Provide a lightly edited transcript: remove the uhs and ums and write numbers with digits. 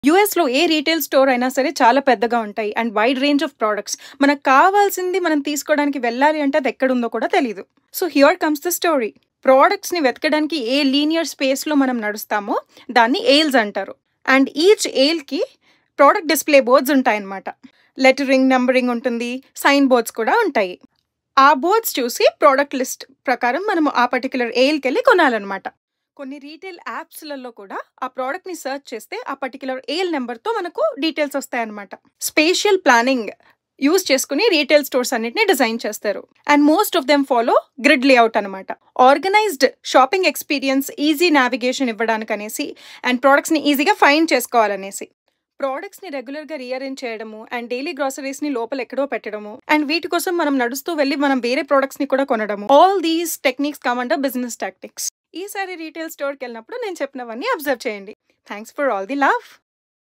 యూఎస్లో ఏ retail store అయినా సరే చాలా పెద్దగా ఉంటాయి and wide range of products. మనకు కావాల్సింది మనం తీసుకోవడానికి వెళ్ళాలి అంటే అది ఎక్కడుందో కూడా తెలీదు. So here comes the story. ప్రోడక్ట్స్ని వెతకడానికి ఏ లీనియర్ స్పేస్లో మనం నడుస్తామో దాన్ని ఎయిల్స్ అంటారు. అండ్ ఈచ్ ఎయిల్కి ప్రోడక్ట్ డిస్ప్లే బోర్డ్స్ ఉంటాయన్నమాట. లెటరింగ్, నంబరింగ్ ఉంటుంది, సైన్ బోర్డ్స్ కూడా ఉంటాయి. ఆ బోర్డ్స్ చూసి ప్రోడక్ట్ లిస్ట్ ప్రకారం మనం ఆ పర్టికులర్ ఎయిల్కి వెళ్ళి కొనాలన్నమాట. కొన్ని రీటైల్ యాప్స్లలో కూడా ఆ ప్రోడక్ట్ని సర్చ్ చేస్తే ఆ పర్టికులర్ ఎయిల్ నెంబర్తో మనకు డీటెయిల్స్ వస్తాయన్నమాట. స్పేషియల్ ప్లానింగ్ యూజ్ చేసుకుని రీటైల్ స్టోర్స్ అన్నిటిని డిజైన్ చేస్తారు. And most of them follow grid layout అనమాట. Organised shopping experience, easy navigation ఇవ్వడానికి అనేసి, అండ్ ప్రోడక్ట్స్ని ఈజీగా ఫైండ్ చేసుకోవాలనేసి. ప్రోడక్ట్స్ని రెగ్యులర్గా రీఅరేంజ్ చేయడము అండ్ డైలీ గ్రాసరీస్ని లోపల ఎక్కడో పెట్టడము అండ్ వీటి కోసం మనం నడుస్తూ వెళ్ళి మనం వేరే ప్రోడక్ట్స్ని కూడా కొనడము. All these techniques come under business tactics. ఈసారి రీటైల్ స్టోర్కి వెళ్ళినప్పుడు నేను చెప్పినవన్నీ అబ్జర్వ్ చేయండి. Thanks for all the love.